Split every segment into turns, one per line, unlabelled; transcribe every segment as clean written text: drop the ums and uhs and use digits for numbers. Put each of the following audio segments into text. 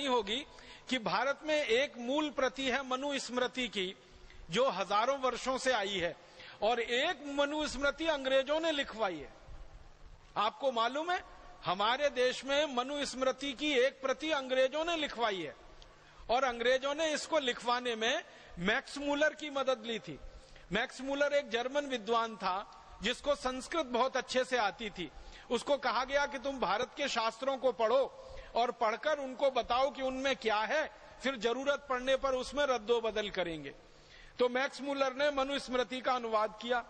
जानी होगी कि भारत में एक मूल प्रति है मनुस्मृति की, जो हजारों वर्षों से आई है, और एक मनुस्मृति अंग्रेजों ने लिखवाई है। आपको मालूम है, हमारे देश में मनुस्मृति की एक प्रति अंग्रेजों ने लिखवाई है, और अंग्रेजों ने इसको लिखवाने में मैक्स मूलर की मदद ली थी। मैक्स मूलर एक जर्मन विद्वान था जिसको संस्कृत बहुत अच्छे से आती थी। उसको कहा गया कि तुम भारत के शास्त्रों को पढ़ो और पढ़कर उनको बताओ कि उनमें क्या है, फिर जरूरत पड़ने पर उसमें रद्दो बदल करेंगे। तो मैक्स मूलर ने मनुस्मृति का अनुवाद किया,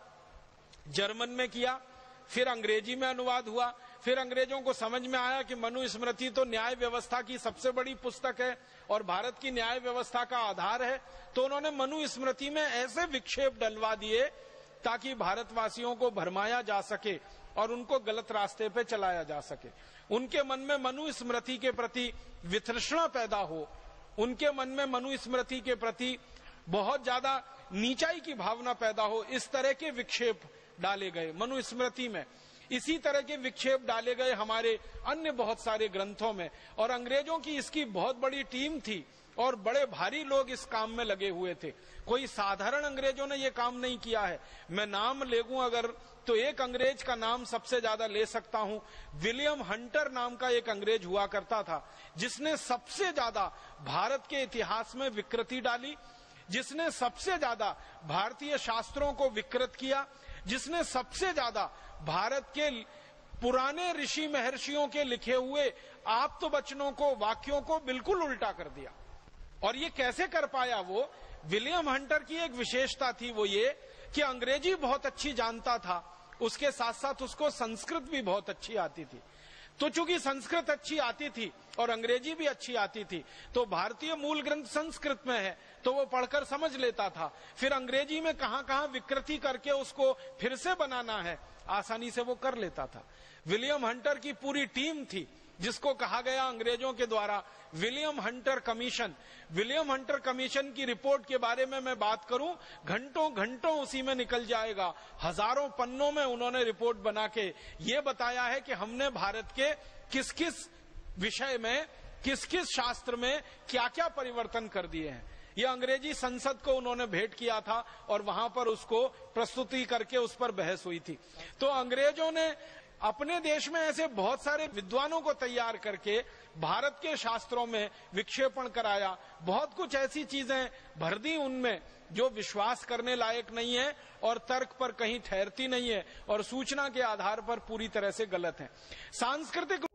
जर्मन में किया, फिर अंग्रेजी में अनुवाद हुआ। फिर अंग्रेजों को समझ में आया कि मनुस्मृति तो न्याय व्यवस्था की सबसे बड़ी पुस्तक है और भारत की न्याय व्यवस्था का आधार है, तो उन्होंने मनुस्मृति में ऐसे विक्षेप डलवा दिए ताकि भारतवासियों को भरमाया जा सके और उनको गलत रास्ते पे चलाया जा सके। उनके मन में मनुस्मृति के प्रति वितृष्णा पैदा हो, उनके मन में मनुस्मृति के प्रति बहुत ज्यादा नीचाई की भावना पैदा हो, इस तरह के विक्षेप डाले गए मनुस्मृति में। इसी तरह के विक्षेप डाले गए हमारे अन्य बहुत सारे ग्रंथों में, और अंग्रेजों की इसकी बहुत बड़ी टीम थी और बड़े भारी लोग इस काम में लगे हुए थे। कोई साधारण अंग्रेजों ने ये काम नहीं किया है। मैं नाम ले लूं अगर, तो एक अंग्रेज का नाम सबसे ज्यादा ले सकता हूं। विलियम हंटर नाम का एक अंग्रेज हुआ करता था, जिसने सबसे ज्यादा भारत के इतिहास में विकृति डाली, जिसने सबसे ज्यादा भारतीय शास्त्रों को विकृत किया, जिसने सबसे ज्यादा भारत के पुराने ऋषि महर्षियों के लिखे हुए आप्त वचनों को, वाक्यों को बिल्कुल उल्टा कर दिया। और ये कैसे कर पाया वो? विलियम हंटर की एक विशेषता थी, वो ये कि अंग्रेजी बहुत अच्छी जानता था, उसके साथ साथ उसको संस्कृत भी बहुत अच्छी आती थी। तो चूंकि संस्कृत अच्छी आती थी और अंग्रेजी भी अच्छी आती थी, तो भारतीय मूल ग्रंथ संस्कृत में है तो वो पढ़कर समझ लेता था। फिर अंग्रेजी में कहां कहां विकृति करके उसको फिर से बनाना है, आसानी से वो कर लेता था। विलियम हंटर की पूरी टीम थी, जिसको कहा गया अंग्रेजों के द्वारा William Hunter commission. William Hunter commission की रिपोर्ट के बारे में मैं बात करूं, घंटों घंटों उसी में निकल जाएगा। हजारों पन्नों में उन्होंने रिपोर्ट बना के ये बताया है कि हमने भारत के किस किस विषय में, किस किस शास्त्र में क्या क्या परिवर्तन कर दिए हैं। ये अंग्रेजी संसद को उन्होंने भेंट किया था और वहां पर उसको प्रस्तुति करके उस पर बहस हुई थी। तो अंग्रेजों ने अपने देश में ऐसे बहुत सारे विद्वानों को तैयार करके भारत के शास्त्रों में विक्षेपण कराया, बहुत कुछ ऐसी चीजें भर दी उनमें जो विश्वास करने लायक नहीं है और तर्क पर कहीं ठहरती नहीं है और सूचना के आधार पर पूरी तरह से गलत है। सांस्कृतिक